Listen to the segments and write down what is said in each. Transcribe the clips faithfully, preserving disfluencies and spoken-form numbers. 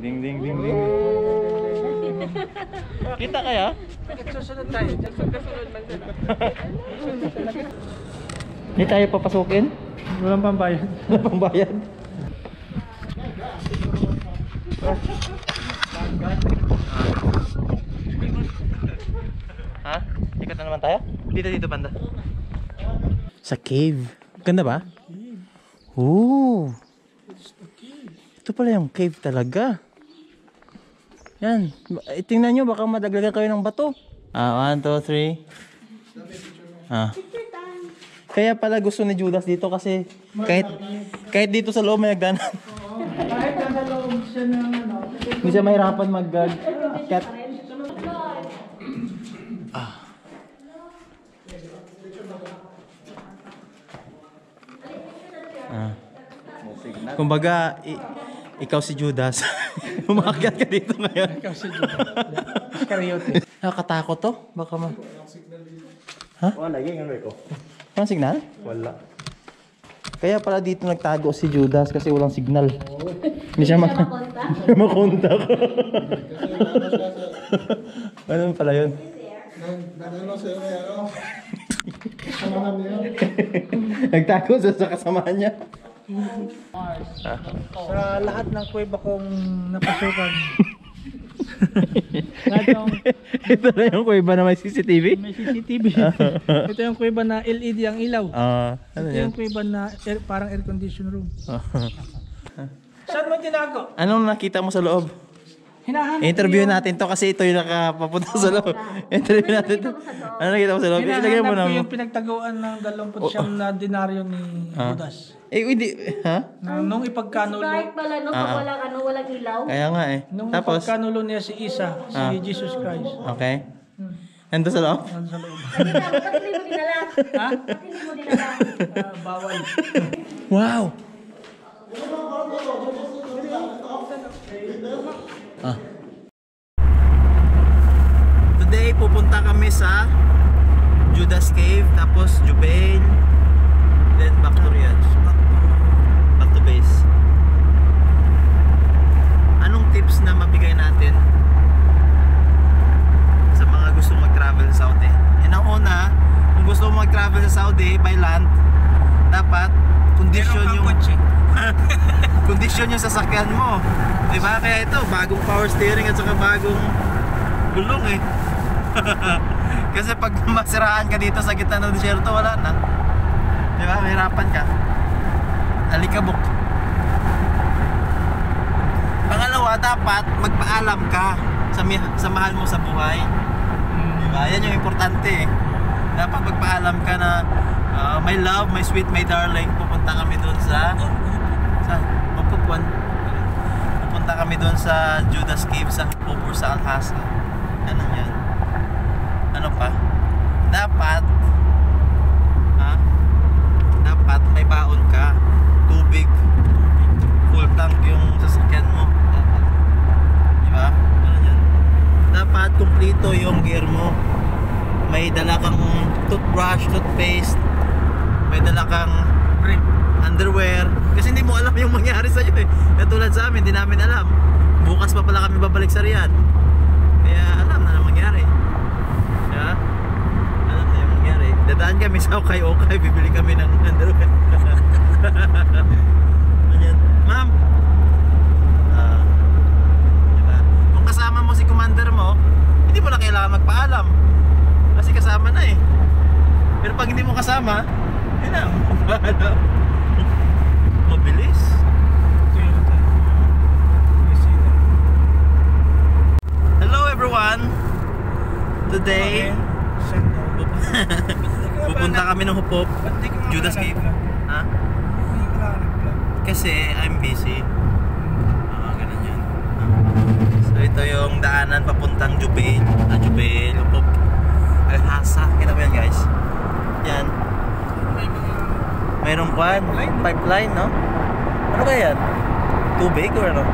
Ding ding ding ding. Kita kaya? Susunod tayo. Susunod man sila. Hindi tayo papasukin? Walang pambayad. Walang pambayad. Ha? Ikot na naman tayo? Dito dito banda. Sa cave. Ganda ba? Oo. Ito pala yung cave talaga. Yan. Tingnan nyo, baka madaglagan kayo ng bato. Ah, one, two, three. Ah. Kaya pala gusto ni Judas dito kasi kahit kahit dito sa loob may nagdanan. Kahit sa loob siya ng ano. Hindi siya mahirapan mag-cat. Ah. Ah. Kumbaga, i ikaw si Judas. Umakyat ka dito ngayon. Ikaw si Judas. Karyote. Nakakatakot to. Baka ma... Ha? Wala, yung ano ko. Walang signal? Wala. Kaya pala dito nagtago si Judas kasi walang signal. Hindi siya makontak. Ano pala yun? Nagtago sa sa kasamahan niya. Sa lahat ng kuweba kong napasukan. Lahat yung Ito na yung kuweba na may C C T V? may C C T V. Ito yung kuweba na L E D ang ilaw. Ah, ano Ito yan? yung kuweba na air, parang air condition room. Saan mo tinago? Anong nakita mo sa loob? Hinahanap Interview natin to kasi ito yung nakapapunta sa loob. Interview natin to. Ano nakita mo sa loob? Ilagay mo Hinahanap na ko mo. yung pinagtaguan ng dalawamput siyam na denaryo ni Judas. Eh, hindi. Ha? Na, nung ipagkanulo, Kahit pala no, pag walang ano, walang ilaw. Kaya nga eh. nung Tapos, ipagkanulo niya si Isa, si Ah. Jesus Christ. okay. Nandun sa loob? Ano sa loob? Bakit hindi mo dinala? Ha? Bakit hindi mo dinala? Ah, bawal. Wow! Ah. Today pupunta kami sa Judas Cave, tapos Jubail, then back to Riyadh. Back to base. Anong tips na mabigay natin sa mga gusto mag-travel sa Saudi? And ang una, kung gusto mo mag-travel sa Saudi by land, dapat condition yung condition yung sasakyan mo, di ba? Kaya ito, bagong power steering at saka bagong gulong eh. Kasi pag masiraan ka dito sa gitna ng disyerto, wala na, di ba? Mahirapan ka, alikabok. Pangalawa, dapat magpaalam ka sa, sa mahal mo sa buhay, di ba? Yan yung importante eh. Dapat magpaalam ka na uh, my love, my sweet, my darling, pupunta kami dun sa sa Mapupuan. Pupunta kami dun sa Judas Cave sa Hupur sa Al-Hasa. Ano yan? Ano pa? Dapat ha? Dapat may baon ka. Tubig. Full tank yung sasakyan mo. Dapat. Diba? Ano yan? Dapat kumplito yung gear mo. May dala kang toothbrush, toothpaste. May dala kang underwear. Kasi hindi mo alam yung mangyari sa'yo eh. Katulad sa amin, hindi namin alam. Bukas pa pala kami babalik sa Riyadh. Kaya alam na na mangyari. Diba? Alam na yung mangyari. Dadaan kami sa Okay-Okay, bibili kami ng underwear. Ayan. Ma'am, uh, diba? Kung kasama mo si commander mo, hindi mo na kailangan magpaalam. Kasi kasama na eh. Pero pag hindi mo kasama, yun na, magpaalam. Mabilis. Hello everyone. Today pupunta kami ng Hupop, Judas Cave. Ha? Kasi I'm busy. Ah, ganun yun. So ito yung daanan papuntang Jubail, ah, Jubail, Hupop, Al-Hasa. Kita mo yan guys? Yan. Mayroong kwan, pipeline, no? Ano kaya yan? Tubig or ano?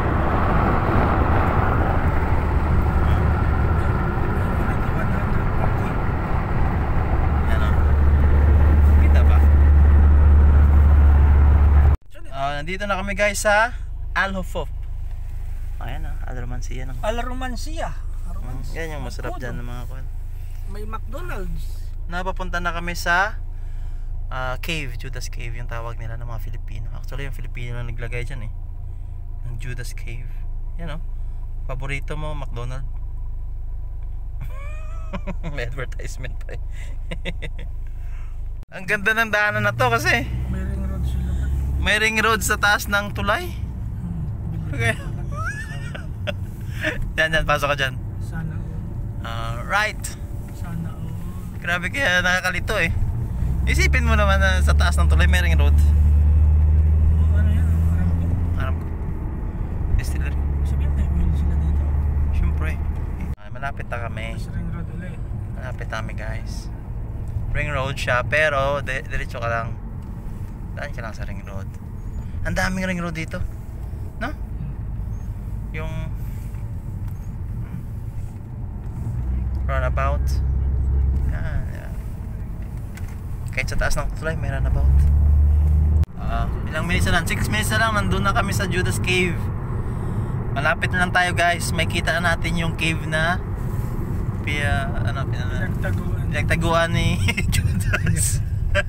Yan o. Kita ba? Uh, nandito na kami guys sa Al Hufuf. Ayan ah, Alromancia ng. Alromancia. Mm, yan yung masarap dyan ng mga kwan. May McDonald's. Napapunta na kami sa uh, cave, Judas Cave yung tawag nila ng mga Filipino. Actually yung Filipino lang naglagay dyan eh, ng Judas Cave. Yan o, paborito mo McDonald's. May advertisement pa eh. Ang ganda ng daanan na to kasi May ring road sila. may ring road sa taas ng tulay. Okay. Yan yan, pasok ka dyan. Sana Uh, right. Sana all. Grabe kaya nakakalito eh. Isipin mo naman na sa taas ng tulay may ring road. Oh, ano yan? Aram ko. Aram ko. Distillery. Sabihin na wheel sila dito. Siyempre. Ay, malapit na kami. Sa ring road ulit. Malapit na kami guys. Ring road siya pero de diretso ka lang. Daan ka lang sa ring road. Ang daming ring road dito. No? Yung runabout. Yan, yan. Kahit sa taas ng tulay may runabout. Uh, ilang minutes na lang? six minutes na lang nandun na kami sa Judas Cave. Malapit na lang tayo guys. May kita na natin yung cave na Pia, ano, pia, Pinagtaguan. pinagtaguan ni Judas.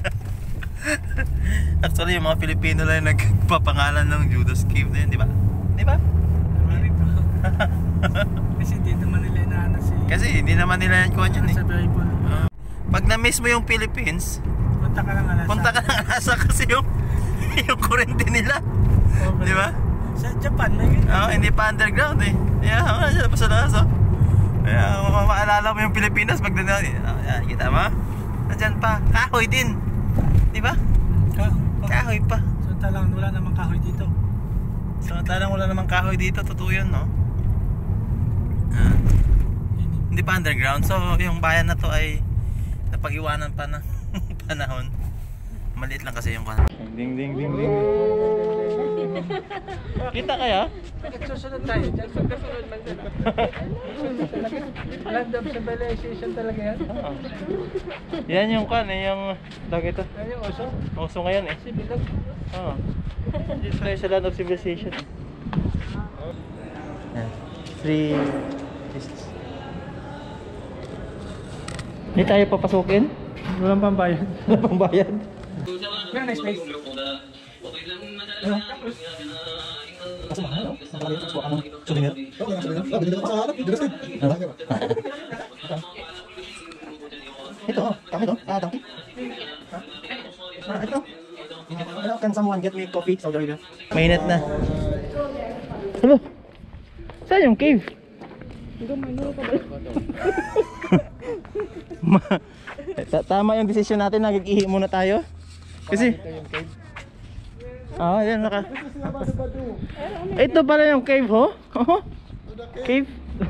Actually yung mga Pilipino lang yung nagpapangalan ng Judas Cave na yun, di ba? Di ba? Mari pa. Kasi hindi naman nila inaana si... Kasi hindi naman nila yan kuhan yun eh. Sa Bible. Uh, pag na-miss mo yung Philippines, Punta ka lang alasa. punta ka ng Alasa kasi yung yung kurente nila. Oh, Di ba? Sa Japan may ganyan. Oh, hindi pa underground eh. Yeah, wala siya pa sa Alasa. Kaya ma maalala mo yung Pilipinas pag na, uh, kita mo? Nandyan pa, kahoy din. Di ba? Ka oh. Kahoy pa. Samantalang wala namang kahoy dito. Samantalang wala namang kahoy dito, totoo yun, no? Ah, hindi pa underground. So, yung bayan na to ay napag-iwanan pa ng panahon. Maliit lang kasi yung kanan. Ding ding ding ding. Kita kaya? Bakit susunod tayo? Diyan sa kasunod lang sila. Land of civilization talaga yan. Oo. Yan yung kan eh, yung tawag ito. Yan yung oso. Uso ngayon eh. Si Bilog. Oo. Dito tayo sa Land of Civilization. Yan. Free lists. Hindi tayo papasukin? Walang pambayad. Wala pang bayad. Yan, nice place. Ito, oh, kami to. Ah, donkey. Ah, ito. Hello, can someone get me coffee? Saudi Arabia. Mainit na. Hello. Saan yung cave? Ma- Tama yung desisyon natin, nag-ihi muna tayo. Kasi ah, yan naka. Ito pala yung cave, ho? Oh? Cave?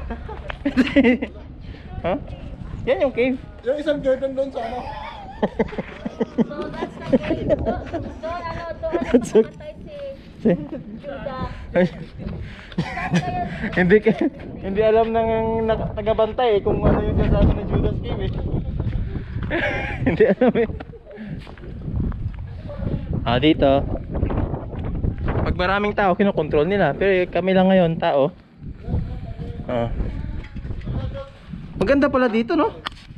Ha? Yan yung cave. Yung isang garden doon sa ano. So that's the cave. Doon, doon, ano, doon, ano, That's okay. nakatay si Si- Judas. hindi ka, hindi alam ng nak- tagabantay eh, kung ano yung sasabi ng Judas Cave eh. Hindi alam eh. Ah, dito. Pag maraming tao, kinokontrol nila. Pero kami lang ngayon, tao. Ah. Maganda pala dito, no?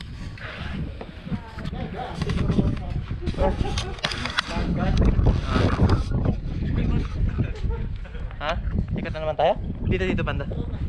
Ha? Ikot na naman tayo? Dito, dito, banda.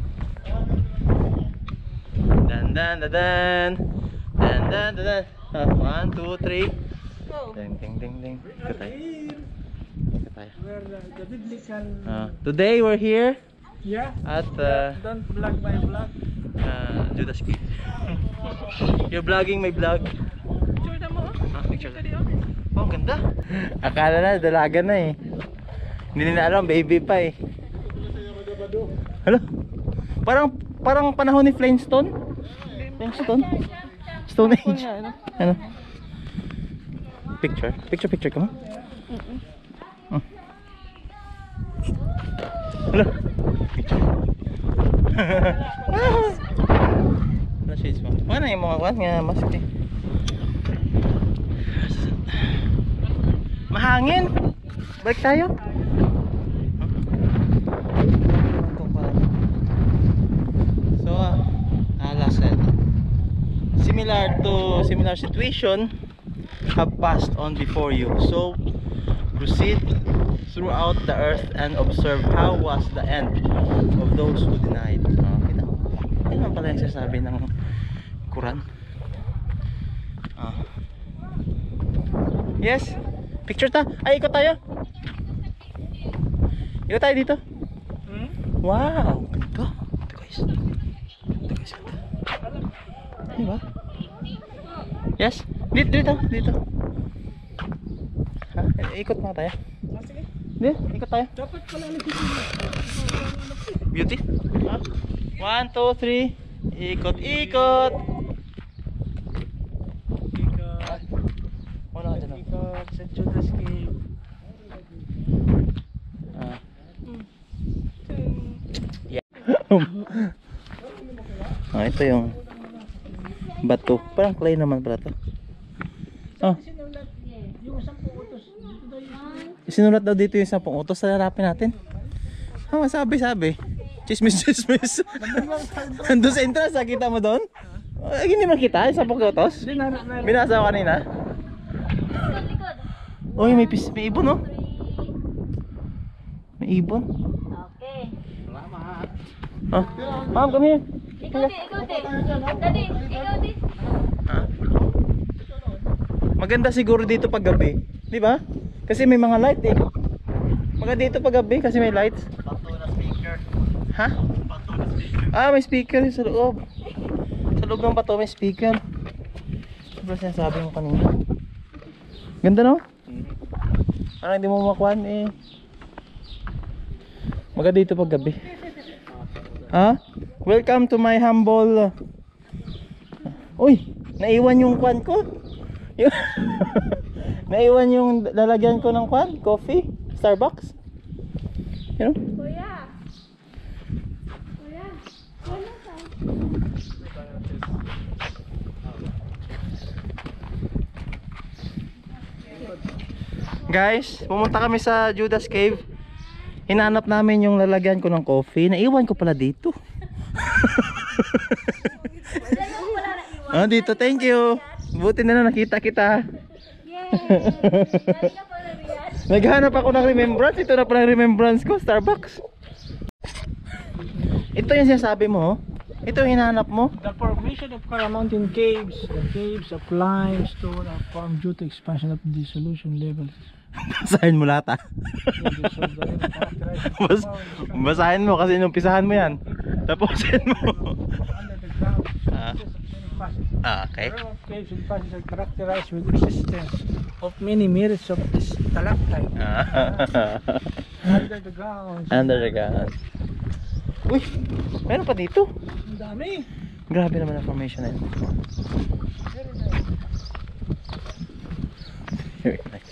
Dan, dan, dan, dan. Dan, dan, dan, dan. Ah, one, two, three. Ding, ding, ding, ding. Ikot tayo. Ikot tayo. Where the, the biblical... Ah, today we're here Yeah. at uh, Don't vlog my vlog. uh, Judas Cave. You're vlogging my vlog. Picture na mo. Ah, picture. Oh, ang ganda. Akala na, dalaga na eh. Hindi nila alam, baby pa eh. Hello? Parang, parang panahon ni Flintstone. Flintstone? Stone Age. Ano? Picture? Picture, picture ka mo? Oh. Hello? Picture. Ano shades mo? Ano yung mga kwan nga mask eh. Mahangin. Balik tayo. to similar situation have passed on before you. So proceed throughout the earth and observe how was the end of those who denied. Oh, kita. Yan naman pala yung sasabi ng Quran. Oh. Yes, picture ta. Ay, ikot tayo. Ikot tayo dito. Hmm? Wow, ito. Ito guys. Ito guys. Diba? Yes, dito, dito, dito. Ha? Ikot na tayo. Ah, sige. Hindi, ikot tayo. Dapat pala nagkikita. Beauty. Ha? One, two, three. Ikot, ikot. Ikot. Wala ka dyan. Ikot sa Judas Cave. Ah. Ah, ito yung bato. Parang clay naman pala to. Oh. Sinulat yung sampung utos. Dito daw yung Sinulat daw dito yung sampung utos. Salarapin natin. Ah, masabi, sabi. Chismis, chismis. Nandun sa entrance, nakita mo doon? Ay, hindi man kita, yung sampung utos. Hindi, na- na- Binasa ko kanina. Likod, likod. Uy, may, pis may ibon, no? May ibon. Okay. Oh, ma'am, come here. Ikaw di, ikaw di. Daddy, ikaw di. Ha? Maganda siguro dito pag gabi, di ba? Kasi may mga light eh. Maganda dito pag gabi kasi may lights. Pato na speaker. Ha? Pato na speaker. Ah, may speaker sa loob. Sa loob ng pato may speaker. Sobrang sinasabi mo kanina. Ganda, no? Parang hindi mo makuhaan eh. Maganda dito pag gabi. Ha? Welcome to my humble. Uy, naiwan yung kwan ko. Yung naiwan yung lalagyan ko ng kwan, coffee, Starbucks. You know? Kuya. Kuya. Wala ka. Guys, pumunta kami sa Judas Cave. Hinanap namin yung lalagyan ko ng coffee. Naiwan ko pala dito. Wala yung wala na iwan. Ah, dito, thank you. Buti na lang nakita kita. Yay! Galing ka pa na Riyadh. Naghanap ako ng remembrance. Ito na pala yung remembrance ko, Starbucks. Ito yung sinasabi mo, oh. Ito yung hinahanap mo. The formation of Kara Mountain caves, the caves of limestone are formed due to expansion of dissolution levels. Basahin mo lahat, ah. Bas basahin mo kasi inumpisahan mo yan. Tapusin mo. Under the ground, Ah. Ah, okay. the caves and passages are characterized with existence of many myriads of stalactites Ah. under the ground. Under the ground. Uy, meron pa dito. Ang dami. Grabe naman ang formation na yun. Very nice. Very nice.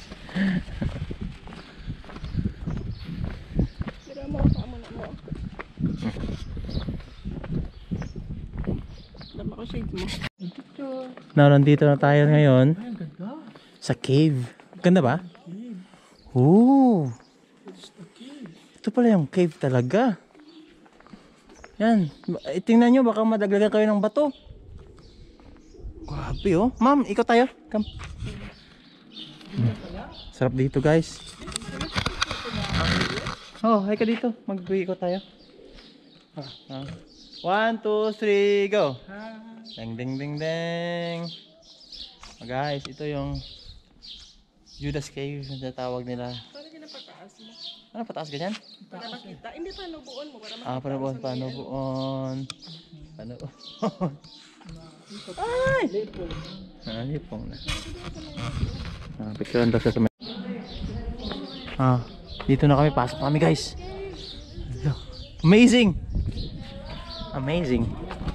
Tira mo, tama na mo. Dama ko shade mo. Now, nandito na tayo ngayon Ay, ang ganda. sa cave. Ganda ba? Cave. Oo. It's the cave. Ito pala yung cave talaga. Yan. Eh, tingnan nyo, baka madaglagan kayo ng bato. Grabe, oh. Ma'am, ikaw tayo. Come. Sarap dito, guys. Oh, hay ka dito. Mag-ikot tayo. Ah, ah. One, two, three, go. Ah, Ding, ding, ding, ding. Oh, guys, ito yung Judas Cave na tawag nila. Paano ginapataas mo? Ano, pataas ganyan? Para makita. Hindi pa nubuon mo. Para Ah, panubuon, panubuon. Panubuon. Ay! Ah, lipong na. Ah, picturean daw siya sa may... Ah, dito na kami. Pasok na kami, guys. Amazing! Amazing.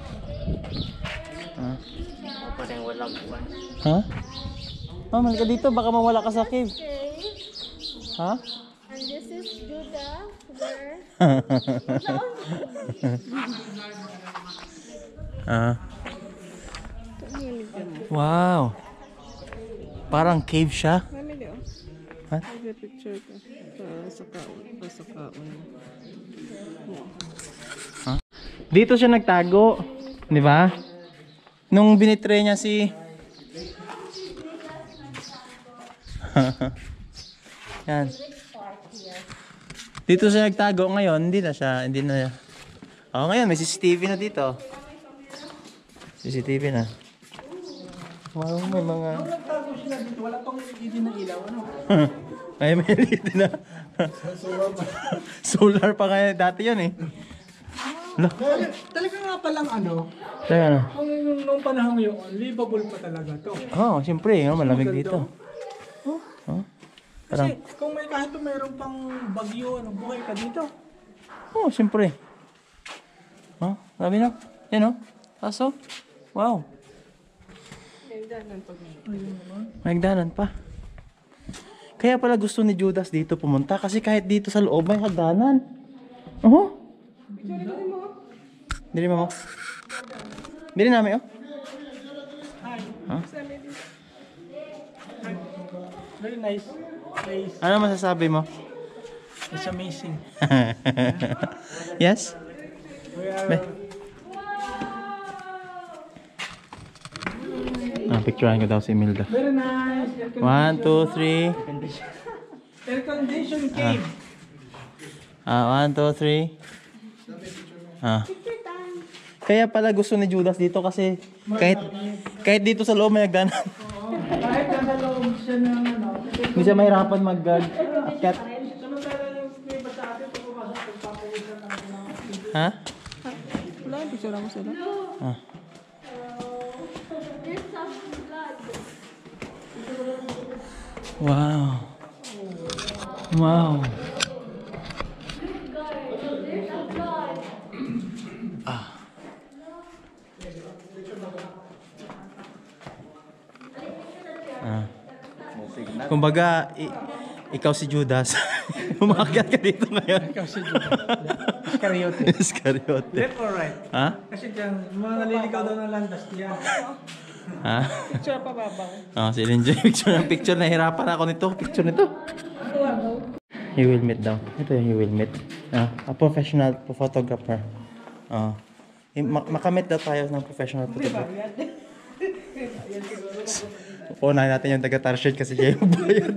Ah. Ha? Ah, malika dito. Baka mawala ka sa cave. Ha? And this is Judah. Where? Ah. Wow. Parang cave siya. Ha? Picture ko. Sa kaon. Sa kaon. Ha? Dito siya nagtago, 'di ba? Nung binitray niya si Yan. Dito siya nagtago ngayon, hindi na siya, hindi na. Oh, ngayon may C C T V na dito. C C T V na. Wow, may mga... Nung nagtago sila dito, wala pang L E D na ilaw, ano? May may L E D na. Solar pa. Solar pa kaya dati yun eh. No. Talaga, talaga nga palang ano, Teka na. kung nung, nung panahon yun, livable pa talaga to. Oh, siyempre, oh, malamig dito. Oh, Oh. Parang, kasi kung may kahit pa mayroon pang bagyo, ano, buhay ka dito. oh, siyempre. Oh, grabe na. Yan oh. Kaso, wow. May hagdanan pa. Kaya pala gusto ni Judas dito pumunta kasi kahit dito sa loob may hagdanan. Oh. Dili mo. Dili namin oh. Huh? Very nice place. Ano masasabi mo? It's amazing. Yes? We are, Be. Ah, picturean ko daw si Milda. very nice. Air condition. One, two, three. Air condition cave. Ah, one, two, three. Ah. Kaya pala gusto ni Judas dito kasi kahit kahit dito sa loob may hagdanan. Kahit nasa loob siya ng ano, Hindi siya mahirapan mag uh, cat. samantala yung iba sa atin, pag pumasok, pagpapawisan ng mga Ha? Wala, picture mo sila. Ah. Wow. Wow. Ah. Ah. Kumbaga, i- ikaw si Judas. Umakyat ka dito ngayon. Ikaw si Judas. Iscariote. Iscariote. Left or right? Ha? Kasi dyan, mga naliligaw daw ng landas diyan. Ha? Picture pa babaw. Ah, si Lindsay, picture ng picture. Nahirapan ako nito. Picture nito. You will meet daw. Ito yung you will meet. Ah, a professional photographer. Ah. Eh, mak- makamit daw tayo ng professional photographer. Unahin natin yung taga-Tarshid kasi siya yung bayad.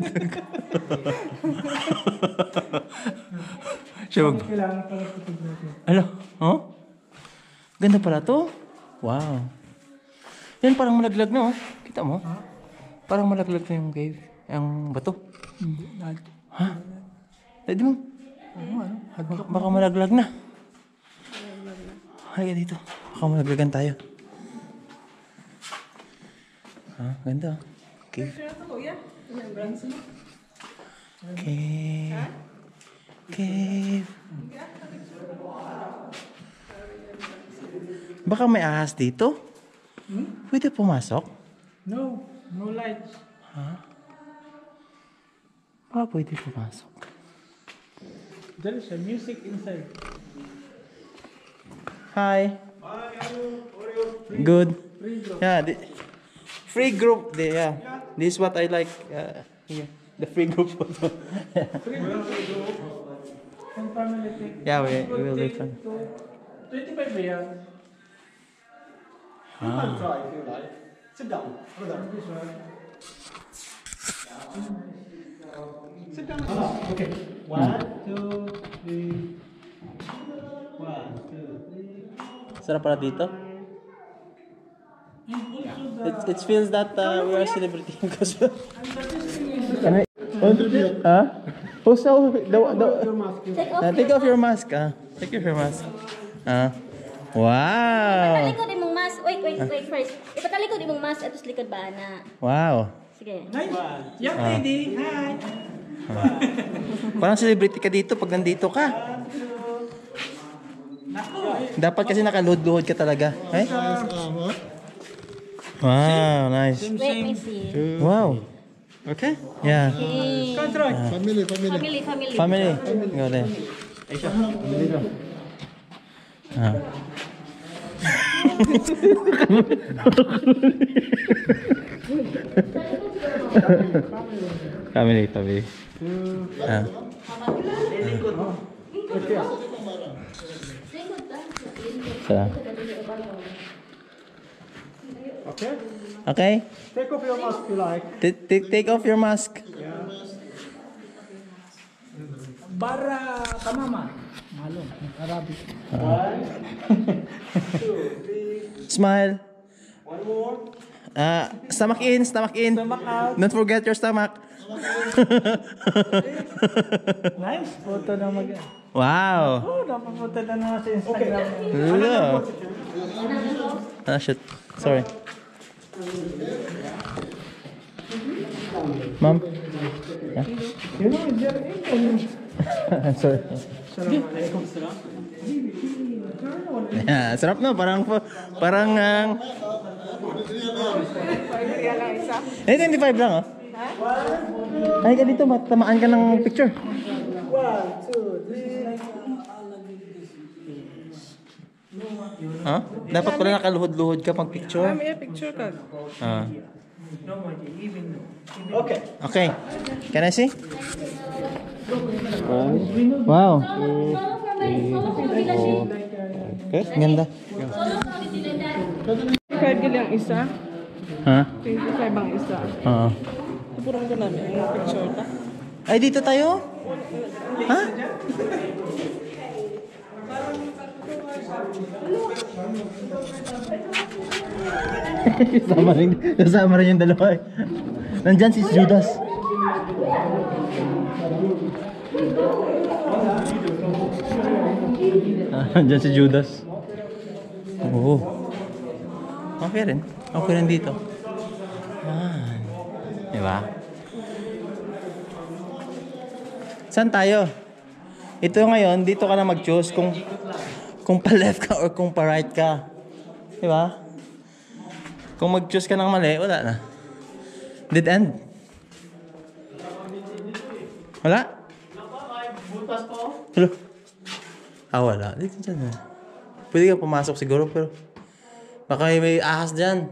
Siya mag... Kailangan pala photography. Ano? Oh? Ganda pala to. Wow. Yan parang malaglag na oh. Kita mo? Parang malaglag na yung cave. Yung bato. Hindi. Ha? Pwede mo? Ano, ano? Baka, baka malaglag na. Halika dito. Baka malaglagan tayo. Ha? Ganda. Cave. Cave. Cave. Baka may ahas dito? Hmm? Pwede pumasok? No. No lights. Ha? Baka pwede pumasok. There is a music inside. Hi. Good. Yeah. The, free group. The, yeah. This is what I like. Uh, here. The free group photo. Ang family take. Yeah, we, we will make fun. twenty-five ba yan? Ah. Try if you like. Sit down. Brother. This one. Sit down. Okay. One, two, three. One, two, three. Sarap pala dito. It, it feels that uh, we are celebrating because... Can I... Huh? Oh, so... The, the, Take off uh, take off your mask. Ah. Take off your mask. Ah. Wow. Ipatalikod imong mask. Wait, wait, wait first. Ipatalikod imong mask at likod ba na. Wow. Sige. Nice. Young lady. Hi. Parang celebrity ka dito pag nandito ka. Dapat kasi nakaload-load ka talaga. Eh? Wow, nice. Wait, me see. Wow. Okay? Yeah. Okay. Control. Family, family. Family, family. Family. Go there. Ah. Family, family. Ah. Sa. Okay. Okay? Take off your mask if you like. T- t- take off your mask. Yeah. Bara kamama. Malong, Arabic. Smile. One more. Uh, stomach in, stomach in. Stomach out. Don't forget your stomach. Nice. Photo na mag... Wow. Oh, napapunta na naman sa Instagram. Hello. Ah, shit. Sorry. Ma'am? Yeah? You know, Jerry. I'm sorry. Yeah, sarap na. Parang, parang, ang... Eh, twenty-five lang, oh. Ay ka dito, matamaan ka ng picture. One, two, three. Ha? Dapat pala nakaluhod-luhod ka pag picture. May picture ka. Ah. Okay. Okay. Can I see? Wow. Solo for my solo for Villa Sheep. Okay, ganda. Solo for Villa Dad. twenty-five gil ang isa. Ha? twenty-five ang isa. Oo. Purong ko namin ang picture ta. Ay, dito tayo? Ha? Kasama rin, kasama rin yung dalawa eh. Nandyan si Judas. Ah, nandyan si Judas. Oo. Okay rin. Okay rin dito. Yan. Diba? Saan tayo? Ito ngayon, dito ka na mag-choose kung kung pa-left ka or kung pa-right ka. Diba? Kung mag-choose ka ng mali, wala na. Dead end. Wala? Hello? Ah, wala. Dito dyan. Pwede ka pumasok siguro, pero baka may ahas dyan.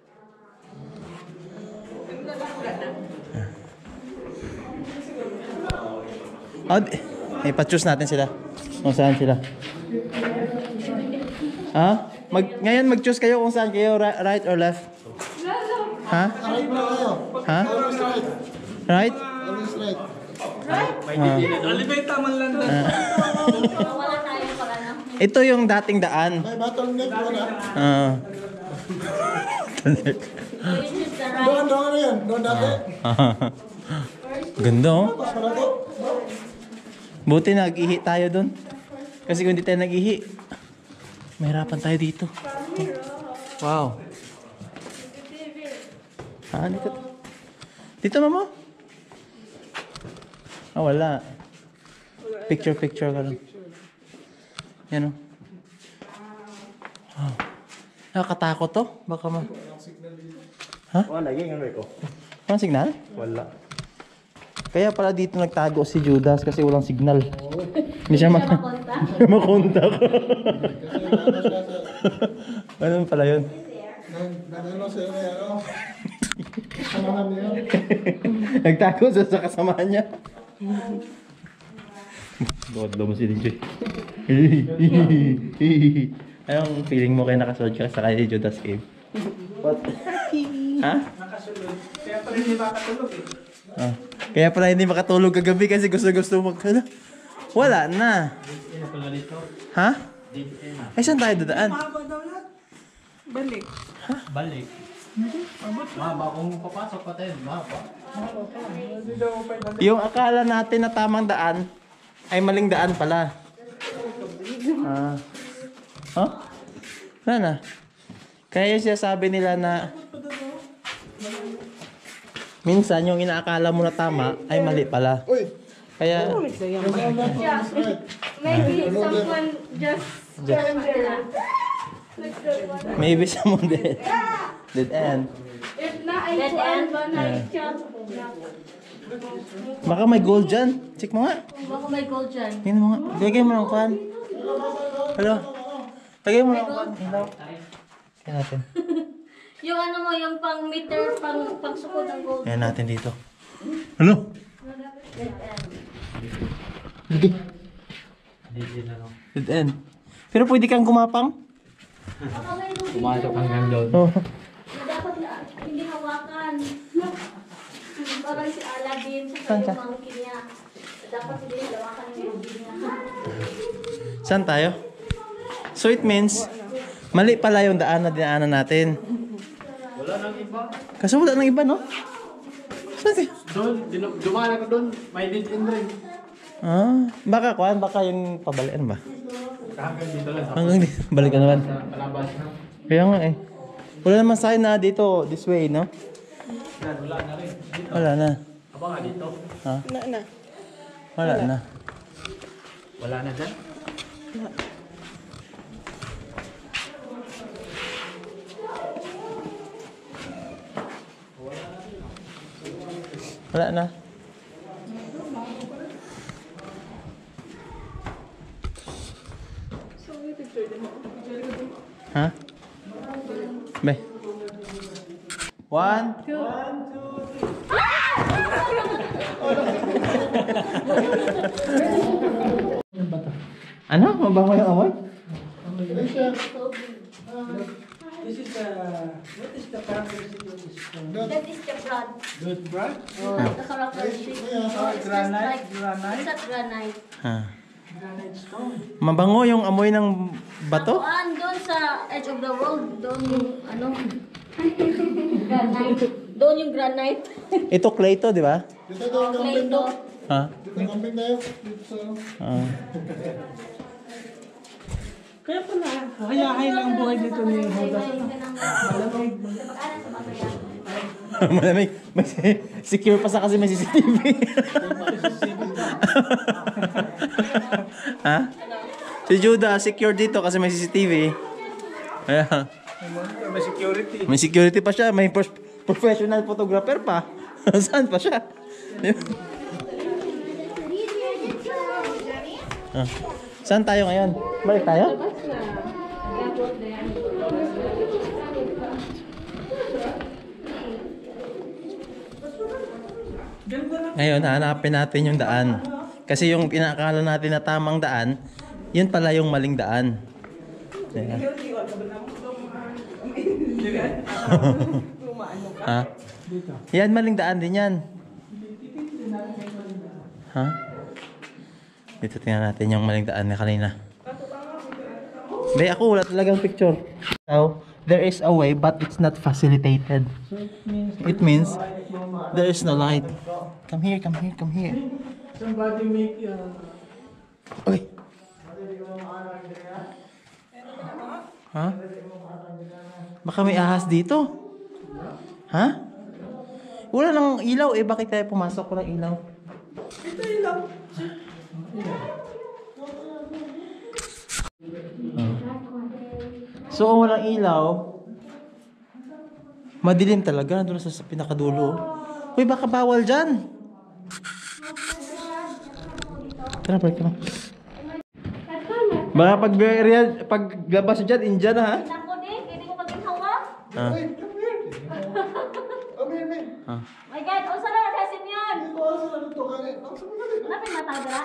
Oh, eh, pa-choose natin sila. Kung saan sila. Ha? Mag, ngayon mag-choose kayo kung saan kayo, ri- right or left? Ha? Ha? Right? Always right. Alibay taman lang na. Wala tayo para na. Ito yung dating daan. May bottleneck mo na. Ah. This is the right. Doon, doon na yan. Doon dati. Ganda oh. Para to. Buti nag-ihi tayo dun. Kasi kung hindi tayo nag-ihi, mahirapan tayo dito. Wow. Ah, dito. Dito, mama. Ah, wala. Picture, picture ka lang. Yan o. Wow. Nakakatakot to. Baka ma... Ha? Wala, yung ano ko. Walang signal? Wala. Kaya pala dito nagtago si Judas kasi walang signal. Hindi siya mak- Makonta. Hindi siya makontak. Ganun pala yun. Nagano siya na yan. Samahan niya. Nagtago sa, sa kasamahan niya. Bakit daw mo si D J? Anong feeling mo kaya nakasunod ka sa kay Judas Cave? What? Ha? Nakasunod. Kaya pala hindi makatulog eh. Ah. Kaya pala hindi makatulog kagabi kasi gusto-gusto mag... Ano? Wala na. Ha? Ay, saan tayo dadaan? Balik. Balik. Maba, kung papasok pa tayo, maba. Yung akala natin na tamang daan ay maling daan pala. Ah. Huh? Wala na. Kaya yung sinasabi nila na minsan yung inaakala mo na tama ay mali pala. Uy! Kaya Maybe someone just turned there. maybe someone did. Did end. If na ay kuan ba na i-check. Baka may gold dyan. Check mo nga. Baka may gold dyan. Tingnan mo nga. Lagay mo ng kwan. Hello. Lagay mo ng kwan. Hello. Kaya natin. Yung ano mo, yung pang meter, pang pang sukod ng gold. Kaya natin dito. Hello. Dead end. Lagi. Dead end. Pero pwede kang gumapang. Baka may gold. Pumasok hanggang doon. Oh. Na dapat na, hindi hawakan. Parang si Aladdin sa Saan ka? yung monkey niya. Dapat hindi lawakan yung mga. Saan tayo? So it means, mali pala yung daan na dinaanan natin. Wala nang iba. Kasi wala nang iba, no? Saan tayo? Doon, dinu- dumaan ako doon. May lead in rin. Ah, baka kuhan, baka yung pabalian ba? Hanggang dito lang. Hanggang dito, balik ka naman. Sa palabas na. Kaya nga eh. Wala naman sign na dito, this way, no? Yan, wala na rin. Dito. Wala na. Aba nga dito. Ha? Na, na. Wala na. Wala na dyan. Wala na. So, may picture din mo. Picture ko din. Ha? Bay. One. Ano? Mabango yung amoy? This is the, what is the characteristic of this stone? That is the blood. Good brand? The characteristic. Oh, granite, granite, It's a granite. Ha. granite stone. Mabango yung amoy ng bato? Ang doon sa edge of the world, doon yung ano, granite. Doon yung granite. Ito clay to, di ba? Dito tayo camping Play-Doh. daw. Ha? Dito camping tayo. Dito sa... Ah. Kaya pala, hayahay lang ang buhay dito ni Judas. Malamig. Malamig. May secure pa sa kasi may C C T V. Ha? Si Judah secure dito kasi may C C T V. Kaya, May security. may security pa siya, may pros- professional photographer pa. Saan pa siya? Ah. Saan tayo ngayon? Balik tayo? Ngayon, hanapin natin yung daan. Kasi yung inaakala natin na tamang daan, yun pala yung maling daan. Ayan. Ha? Yan, maling daan din yan. Ha? Dito tingnan natin yung maling daan na kanina. Hindi, ako wala talagang picture. So, there is a way but it's not facilitated. So it means It means there is no light. Come here, come here, come here. somebody make, uh, Okay. Ha? Baka may ahas dito. Ha? Wala nang ilaw eh. Bakit tayo pumasok? Walang ilaw. Ah. So, kung walang ilaw, madilim talaga. Nandun na sa, sa pinakadulo. Uy, baka bawal dyan. Tara, balik ka na. Baka pag, pag labas dyan, Indian na ha? Ako din, hindi ko mag-inhawa. Ah. Hey, come here. Come here, man. Ah. My God, unsa na naghasim yun? Ito ako sa nalito ka rin. Ang sabi ka rin. Wala pa yung mata dira?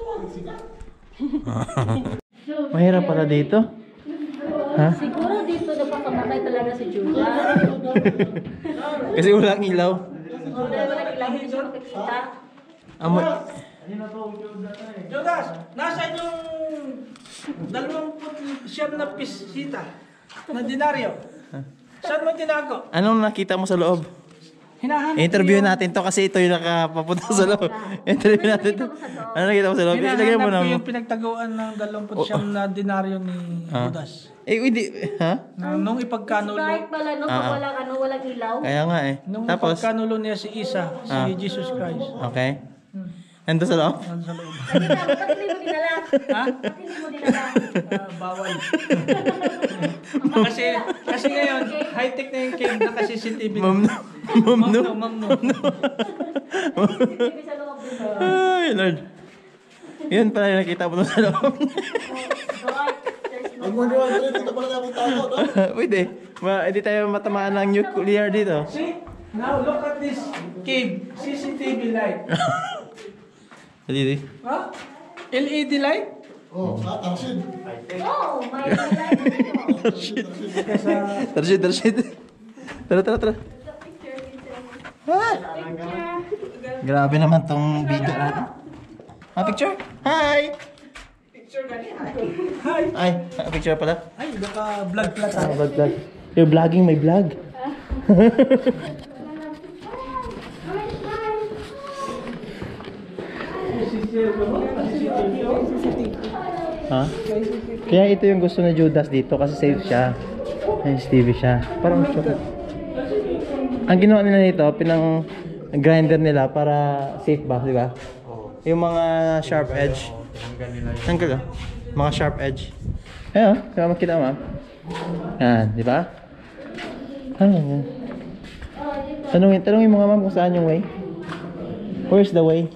Mahirap pala dito. Ha? Siguro dito napakamatay talaga si Judah. Kasi walang ilaw. Siguro dahil wala ilang hindi siya makikita. Amoy. Judas, nasaan yung dalawamput siyam na pisita na dinaryo? Saan mo tinago? Anong nakita mo sa loob? Hinahanap Interview natin to kasi ito yung nakapapunta sa loob. Interview natin to. Ano nakita mo sa loob? Ilagay mo Hinahanap na ko mo. yung pinagtaguan ng dalawamput siyam na dinaryo ni Ah. Judas. Eh, hindi. Ha? Na nung ipagkanulo, Kahit pala no, Ah, ah. walang ano, walang ilaw. Kaya nga eh. nung Tapos, ipagkanulo niya si Isa, si Ah. Jesus Christ. okay. Nandun sa loob? Nandun sa loob. Bakit na, ba't hindi mo dinala? Ha? Ba't hindi mo dinala? Ah, bawal. kasi kasi ngayon, high-tech na yung cave, naka-C C T V. Ma'am no. Ma'am no. Ma'am no, ma'am no. Hindi sa loob din. Ay, Lord. Yun pala yung nakita mo doon sa loob. Right, there's no Ang mga gawa rin. Dito pala namin tayo, no? Pwede. Ma, hindi tayo matamaan ng nuclear dito. See? Now look at this cave. C C T V light. Hindi. Ha? L E D light? Oh, ah, tarsin. Oh, may light dito. Tarshid, tarshid. Tara, tara, tara. Ah! Grabe naman tong video natin. Ah, picture? Hi! Picture gani. Ay, ah, picture pala. Ay, baka vlog pala Ah, tayo. vlog, vlog. You're vlogging my vlog. Ha? Kaya ito yung gusto na Judas dito kasi safe siya. Ay, Stevie siya. Parang siya. Ang ginawa nila nito, pinang grinder nila para safe ba, di ba? Yung mga sharp edge. Tanggal ah. Mga sharp edge. Ayun, kaya makita mo. Yan, di ba? Ano yan? Tanungin, tanungin mo nga ma'am kung saan yung way. Where's the way?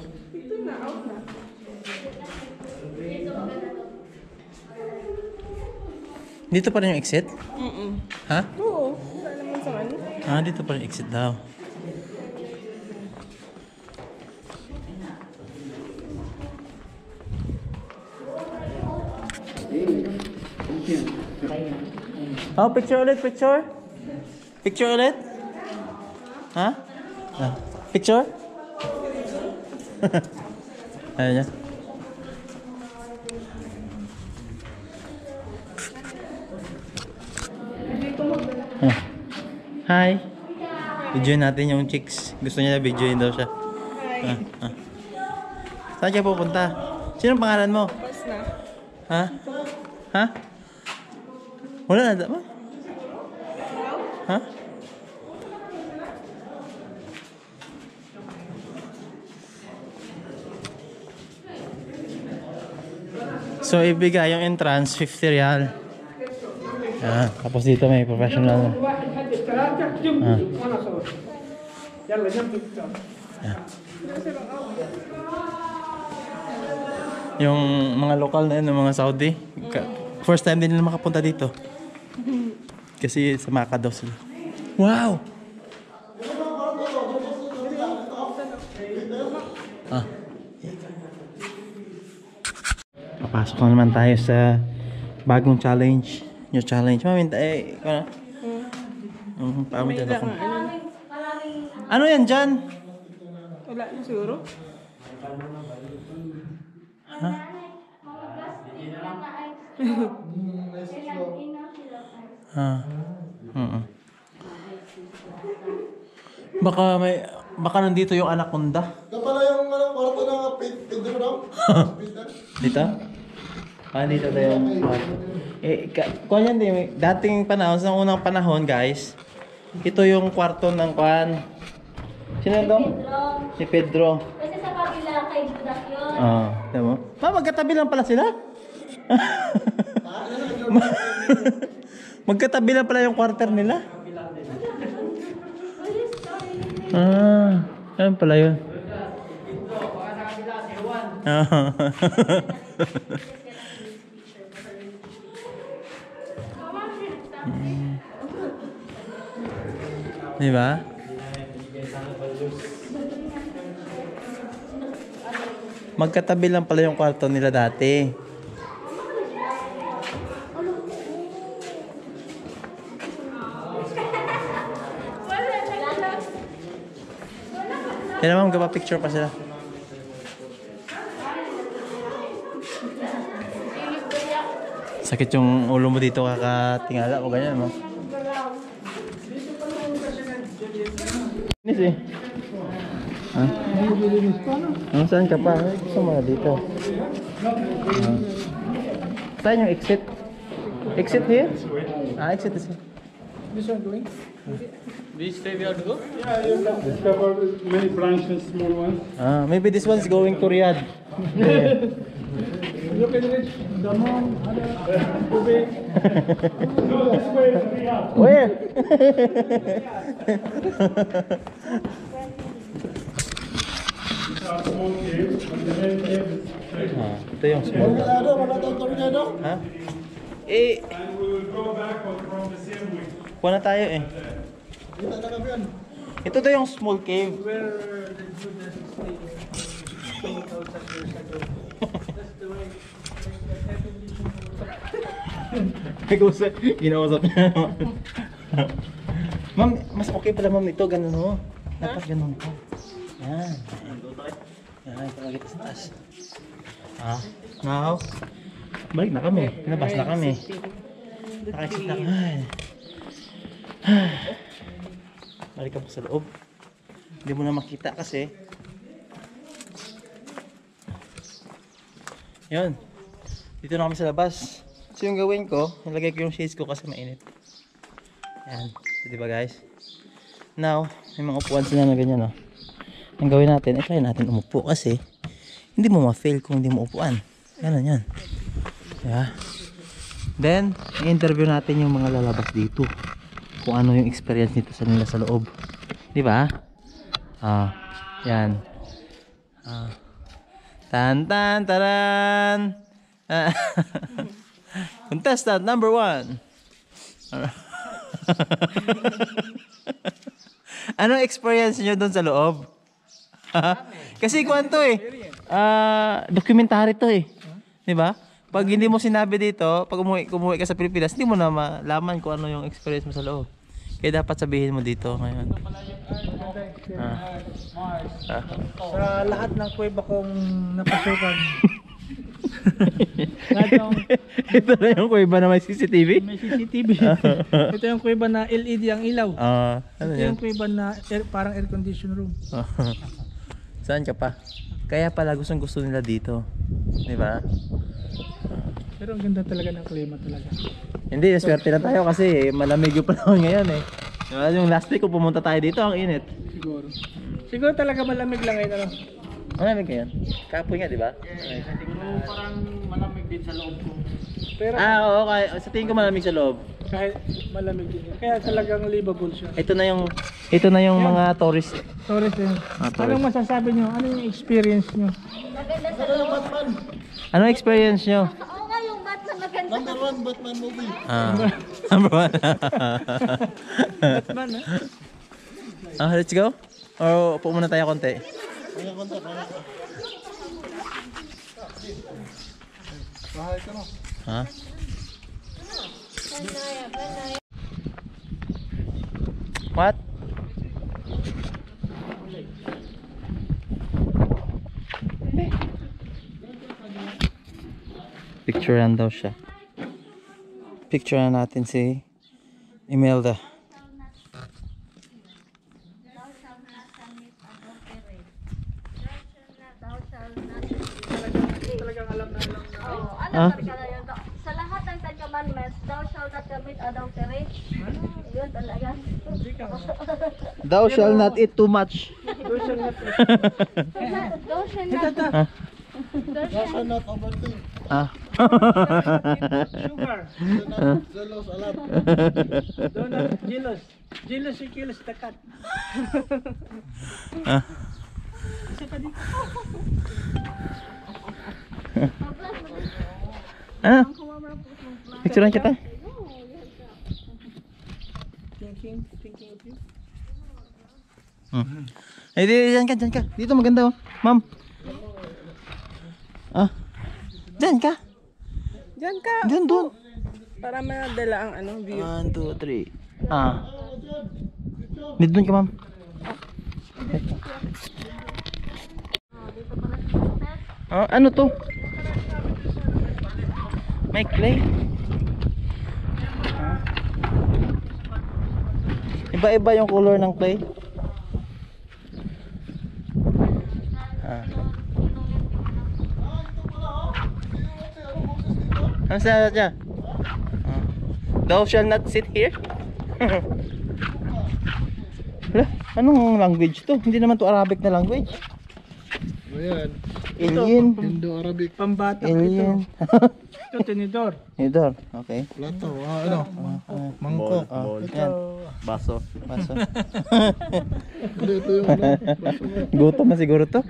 Dito pa rin yung exit? Mm-mm. Ha? Oo. Wala naman sa ano. Ah, dito pa rin exit daw. Oh, picture ulit, picture. Picture ulit. Ha? Ah, picture? Ayan niya. Ah. Hi. Video natin yung chicks. Gusto niya na videoin daw siya. Hi. Ah, ah. Saan siya pupunta? Sino ang pangalan mo? Bas na. Ha? Ha? Wala na ba? Ha? So ibigay yung entrance fifty real. Ah, tapos dito may professional. Ah. Ah. Yung mga lokal na yun, yung mga Saudi, ka- first time din nila makapunta dito. Kasi sa Maka daw sila. Wow! Ah. Papasok na naman tayo sa bagong challenge. New challenge. Mami, eh, ikaw na? Hmm. Pamit na ako. Ano yan dyan? Wala na siguro. Ha? Ah. Mm. Baka may baka nandito yung anaconda. Ito pala yung ano, kwarto ng Pedro daw. Dito? Ah, dito na yung kwarto. Eh, ka, kuwan yan din. Dating panahon, sa unang panahon, guys, ito yung kwarto ng kuwan. Sino ito? Si Pedro. Kasi sa kabila kay Judas yun. Ah, tama mo? Ma, magkatabi lang pala sila? Magkatabi lang pala yung quarter nila? Ah, ayun pala yun. Ah. Hmm. Diba? Magkatabi lang pala yung kwarto nila dati. Yan naman, magpa-picture pa sila. Sakit yung ulo mo dito kakatingala o ganyan mo. Inis eh. Ha? Ah, saan ka pa? Ay, gusto mo na dito. Ah. Saan yung exit? Exit here? Ah, exit is here. This one going? Which way we have to go? Yeah, you can discover many branches, small ones. Ah, maybe this one's going to Riyadh. Look at it. Damam, Ada, Dubai. No, this way is Riyadh. Where? These are small caves, but the main cave is straight. Ah, ito yung small. Tornado, wala tayong tornado. Ha? Eh, And we will go back from the same way. kuha na tayo eh. Kita na kami yan. Ito daw yung small cave. Where the Judas is staying twenty thousand years ago. That's the way. Nag-usap, ginausap niya. Ma'am, mas okay pala ma'am ito, ganun ho. Dapat ganun po. Yan. Yan, palagi sa taas. Ah, now, balik na kami. Pinabas na kami. Nakaisip na kami. Balik ka pa sa loob. Hindi mo na makita kasi. Yun. Dito na kami sa labas. So yung gawin ko, nilagay ko yung shades ko kasi mainit. Yan. So, diba guys? Now, may mga upuan sila na ganyan, no? Ang gawin natin, i-try natin umupo kasi hindi mo ma-fail kung hindi mo upuan. Yan yan. Yeah. Then, i-interview natin yung mga lalabas dito. Kung ano yung experience nito sa nila sa loob. Di ba? Ah, yan. Ah. Tan tan taran. Ah. Contestant number one. Anong experience niyo doon sa loob? Kasi kwento eh. Ah, documentary to eh. 'Di ba? Pag hindi mo sinabi dito, pag umuwi, umuwi ka sa Pilipinas, hindi mo na malaman kung ano yung experience mo sa loob. Kaya dapat sabihin mo dito ngayon. Ah. Ah. Sa lahat ng kuweba kong napasukan. Ito na yung kuweba na may C C T V? May C C T V. Ito yung kuweba na L E D ang ilaw. Ah, ano Ito yan? yung kuweba na air, parang air condition room. Saan ka pa? Kaya pala gustong gusto nila dito. Di ba? Pero ang ganda talaga ng klima talaga. Hindi, swerte na tayo kasi malamig yung panahon ngayon eh. Diba? Yung last week kung pumunta tayo dito, ang init. Siguro. Siguro talaga malamig lang ngayon, ano? Malamig ngayon. Kapoy nga, di ba? Siguro parang malamig din sa loob ko. Pero Ah, oo. Kaya, sa tingin ko malamig sa loob. kahit malamig din. Kaya talagang livable siya. Ito na yung, ito na yung mga tourist. Sorry din. Ah, tourist. Anong masasabi nyo? Ano yung experience nyo? Maganda sa loob. Ano experience nyo? Oo nga, yung Batman maganda. Number one Batman movie. Ah, number one. Batman, ha? Ah, let's go? Or upo muna tayo konti? Kaya konta, kaya ka. Bahay ka no? Ha? What? Picturean daw siya. Picturean natin si Imelda. Talagang alam na alam na. Oo, alam Ah? talaga na yun. Sa lahat ng Ten Commandments, thou shalt not commit adultery. Yun talaga. Hindi ka. Thou shall not eat too much. Thou shalt not. Ah. Nasa not overthink. Ah. Sugar. Not jealous a lot. Do not jealous. Jealousy kills the cat. Ah. Isa pa dito. Ah. Picturean kita. Thinking, thinking of you. Hmm. Eh, di, dyan ka, dyan ka. Dito maganda oh. Ma'am. Ah. Dyan ka. Diyan ka. Dyan doon. Para madala ang ano, view. One, two, three. Ah. Dito doon ka, ma'am. Ah, ano to? May clay. Iba-iba yung color ng clay. Ah. Ano sa siya? Ah. Thou shall not sit here? Wala, anong language to? Hindi naman to Arabic na language. Ayan. Alien. Indo-Arabic. Pambata Alien. ito. Ito, tinidor. Idol. Okay. Plato. Ah, ano? Mangkok. Ah, yan. Baso. Baso. Hindi, ito yung ano. Baso mo. Gutom na siguro to.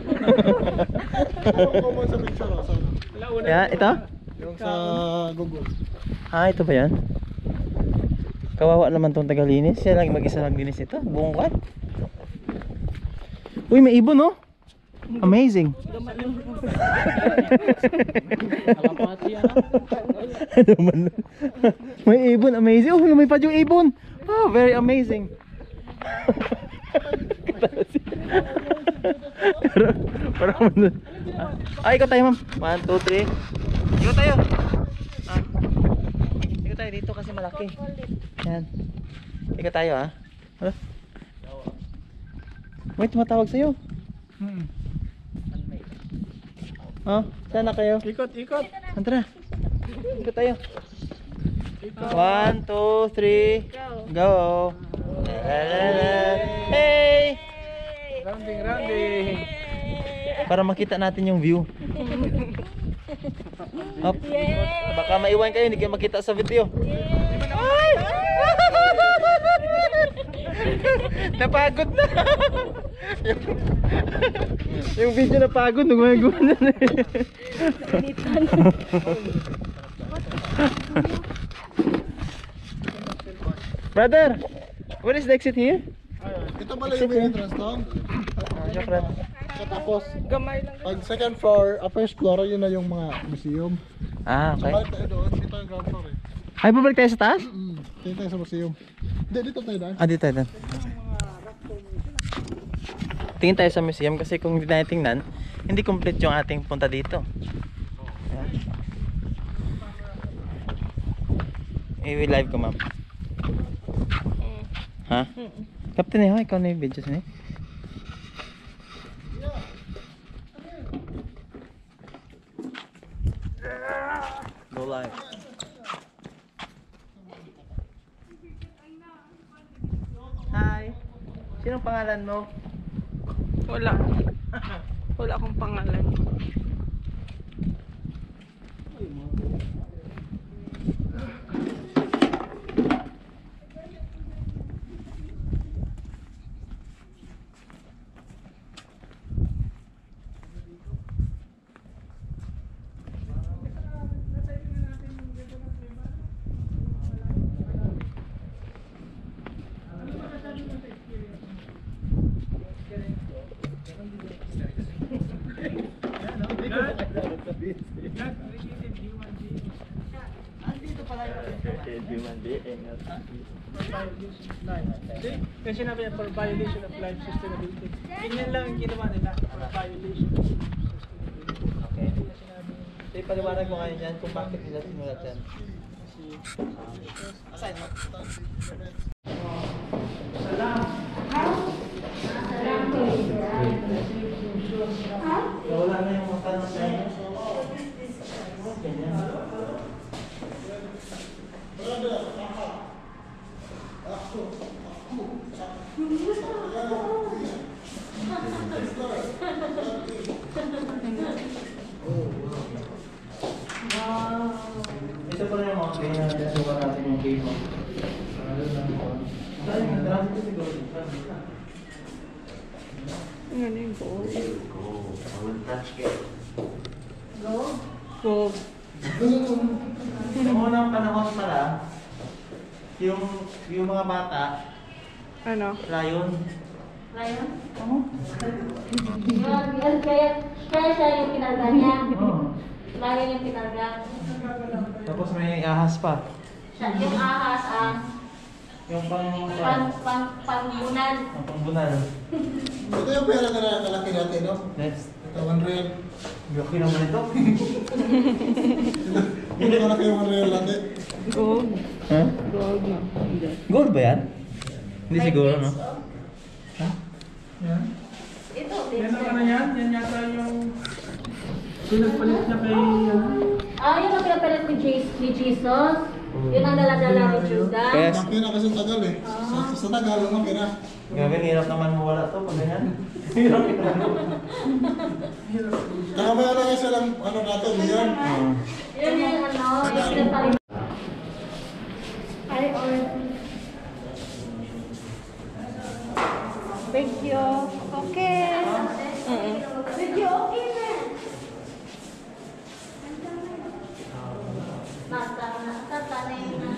Ano common sa picture? Ah, sana. Yan, ito? Yung sa Google. Ah, ito ba yan? Kawawa naman tong tagalinis. Siya lang mag-isa naglinis ito. Buong kwan. Uy, may ibon oh. Amazing. Kalapati yan. Ano man? May ibon, amazing. Oh, lumipad yung ibon. Oh, very amazing. Pero, parang, Ah, ikot tayo, ma'am. One, two, three. Ikot tayo. Ah. Ikot tayo dito kasi malaki. Yan. Ikot tayo, ah. Hala. Wait, tumatawag sa'yo. Hmm. Oh, saan na kayo? Ikot, ikot. Tara. Ikot tayo. One, two, three. Go. Hey! Rounding, rounding. Para makita natin yung view. Up. Baka maiwan kayo, hindi kayo makita sa video. Ay! Napagod na. yung, yung video napagod, nagmagawa na eh. Brother, where is the exit here? Ito pala yung main entrance doon. Joke lang. Tapos, Gamay lang. pag second floor, uh, first floor, yun na yung mga museum. Ah, okay. Balik tayo doon, dito yung ground floor eh. Ay, babalik tayo sa taas? Mm, dito tayo sa museum. Hindi, dito tayo daan. Ah, dito tayo. Tingin tayo sa museum kasi kung hindi tayo tingnan, hindi complete yung ating punta dito. Ayan. I-will live ko, ma'am. Ha? Captain eh, ikaw na yung videos na eh. Go live. Hi. Sinong pangalan mo? Wala. Wala akong pangalan. Kasi sinabi niya for violation of life sustainability. Ganyan lang yung ginawa nila for violation of sustainability. Okay. So, ipaliwanag mo ngayon yan kung bakit nila sinulat yan. Aside mo. Wala na yung mga tanong sa inyo. Ito pala yung mga kaya natin suka natin yung cake mo. Saan yung traffic ko siguro? Ano yung gold? Gold touch cake. Gold. Noong unang panahon pala, yung yung mga bata, Ano? layon. Lion? Yun, yun, kaya, kaya siya yung pinarga niya. Oh. Lion yung pinarga. Tapos may ahas pa. Siya, yung ahas ang Yung pang pang, pang, pangbunan. ang pangbunal. Ito yung pera na nakalaki natin, no? Next. Ito, one real. Gaki naman ito. Ito nakalaki yung one real natin. Gold. Ha? Gold na. Hindi. Gold ba yan? Hindi siguro, no? Ha? Yan. Ito, Yan ang pizza. ano yan? Yan yata yung pinagpalit niya kay ano? Ah, yung ang pinapalit ni, Je- ni Jesus. Yun ang dala-dala ni Judas. Kaya, Lumaki na kasi tagal eh. Sa, sa tagal, lumaki na. grabe, hirap naman mawala to pag ganyan. Hirap ito. Saka may ano kasi lang, ano natin, yan. Yun yung ano, yung pinapalit. Ay, or... Thank you. Okay. Video okay na. Nasa, nasa, tanay na.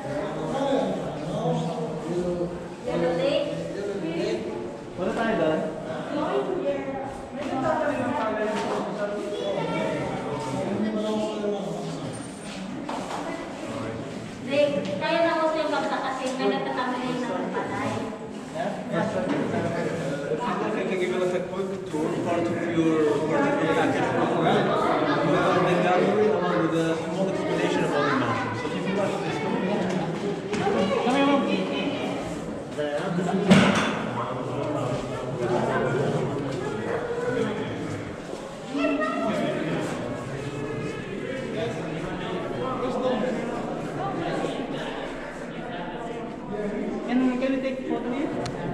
Yellow Lake. Wala tayo doon? Lake. Kaya na ko siya bakta kasi may nagtatamay na ng palay. Yeah? Yes, sir. tour, part of your particular package tour, you have the gallery along with a small explanation about the mountain. So if you like this, come here, Mom. And can you take photo here?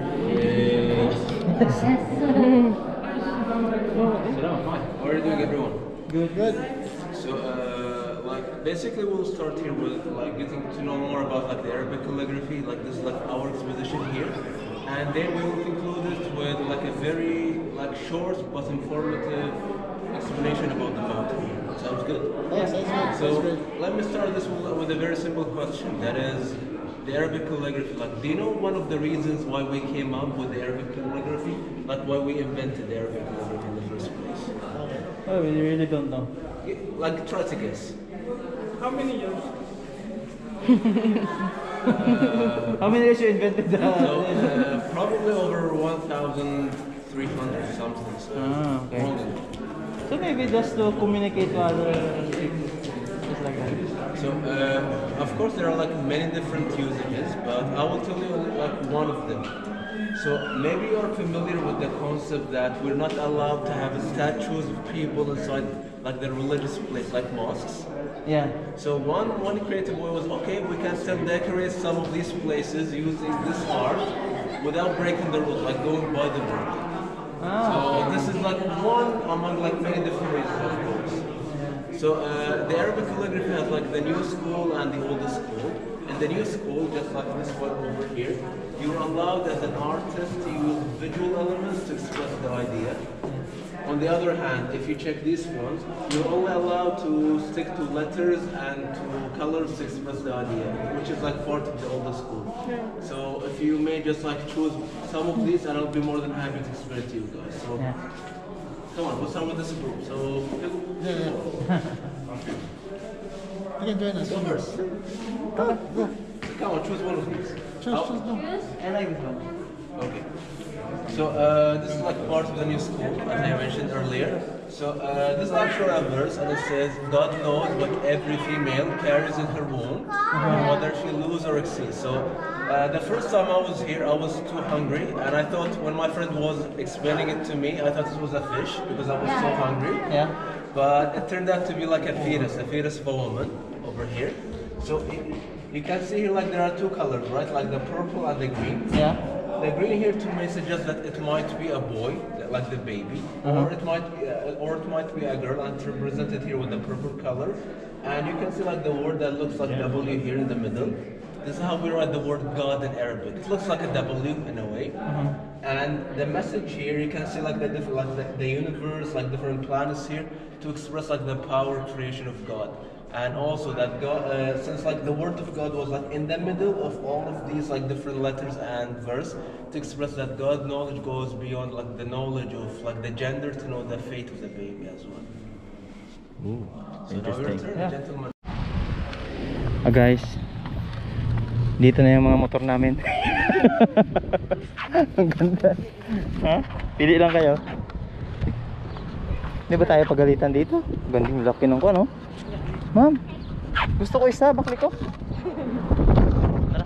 How are you doing, everyone? Good. Good. So, uh, like, basically, we'll start here with like getting to know more about like the Arabic calligraphy. Like, this is like our exposition here, and then we will conclude it with like a very like short but informative explanation about the mountain. Sounds good? Yeah, sounds good. So, Sounds great. let me start this with, with a very simple question. That is, the Arabic calligraphy. Like, do you know one of the reasons why we came up with the Arabic calligraphy? Like, why we invented the Arabic calligraphy in the first place? Oh, we really don't know. Like, try to guess. How many years? Uh, How many years you invented that? so, uh, probably over one thousand three hundred something. So, Ah, okay. wrong. So maybe just to communicate to other just like that. So, uh, of course, there are like many different usages, but I will tell you like one of them. So, maybe you're familiar with the concept that we're not allowed to have statues of people inside like the religious place, like mosques. Yeah. So one one creative way was, okay, we can still decorate some of these places using this art without breaking the rules, like going by the book. Ah. So this is like one among like many different reasons, of course. So uh, the Arabic calligraphy has like the new school and the oldest school. In the new school, just like this one over here, you're allowed as an artist to use visual elements to express the idea. On the other hand, if you check these ones, you're only allowed to stick to letters and to colors to express the idea, which is like part of the older school. So if you may just like choose some of these, and I'll be more than happy to explain it to you guys. So Yeah. come on, we'll start with this group. So Yeah, yeah. You can join us. go first. Go. Go. Come on, choose one of these. Choose, How- choose, go. I like this one. Okay. So uh, this is like part of the new school, as I mentioned earlier. So uh, this is actually a verse, and it says, God knows what every female carries in her womb, whether she lose or exceeds. So uh, the first time I was here, I was too hungry, and I thought when my friend was explaining it to me, I thought this was a fish because I was so hungry. Yeah. But it turned out to be like a fetus, a fetus of a woman over here. So you, you can see here like there are two colors, right? Like the purple and the green. Yeah. The green here to me suggests that it might be a boy, like the baby, or it might be, uh, or it might be a girl, and it's represented here with the purple color. And you can see like the word that looks like W here in the middle. This is how we write the word God in Arabic. It looks like a W in a way. And the message here, you can see like the different, like the, the universe, like different planets here, to express like the power creation of God. And also that God, uh, since like the word of God was like in the middle of all of these like different letters and verse, to express that God knowledge goes beyond like the knowledge of like the gender to know the fate of the baby as well. Ooh, so now your turn, Yeah. gentlemen. Ah guys, dito na yung mga motor namin. Ang ganda. Ha? Pili lang kayo. Di ba tayo pagalitan dito? Ganding laki ng ko, no? Ma'am, gusto ko isa, bakli ko. Tara.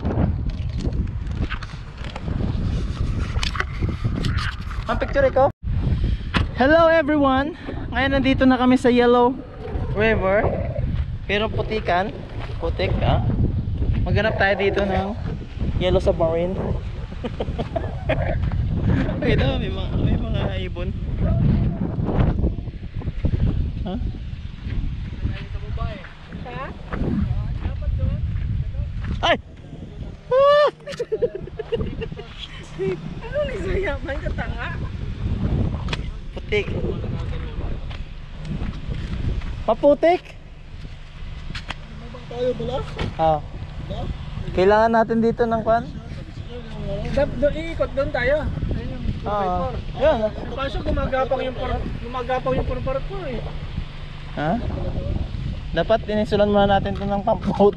Ma'am, picture ko. Hello everyone! Ngayon nandito na kami sa Yellow River. Pero putikan. Putik, ah. Maghanap tayo dito ng Yellow Submarine. Ito, may mga, may mga ibon. Ha? Ay! Ah! Ano ni Zaya? May katanga? Putik. Maputik? Tayo pala. Ah. Kailangan natin dito ng kwan? Doon, iikot doon tayo. Ah. Yan. Kaso gumagapang yung por, gumagapang yung porpor ko eh. Ha? Dapat inisulan muna natin ito ng pampot.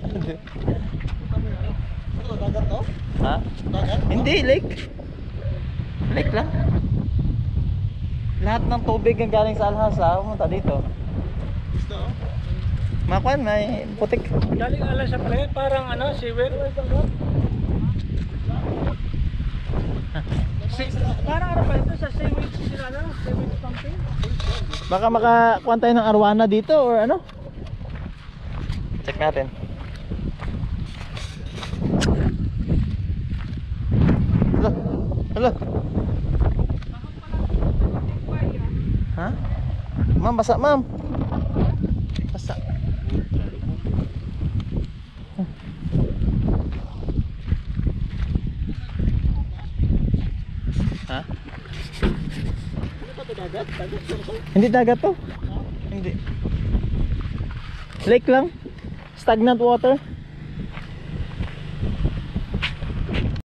Ano, dagat to? Ha? Dagat? Hindi, lake. Lake lang. lahat ng tubig ang galing sa Alhasa pumunta dito. Makuan, may putik. Galing alas sa pala, parang ano, seaweed. Si- Parang ano pa ito sa seaweed sila, ano? Seaweed pumping. Baka makakuha tayo ng arwana dito or ano? Check natin. Hello. Hello. Ha? Ma'am, basa ma'am. Basa. Ha? Hindi dagat to. Hindi. Lake lang. Stagnant water.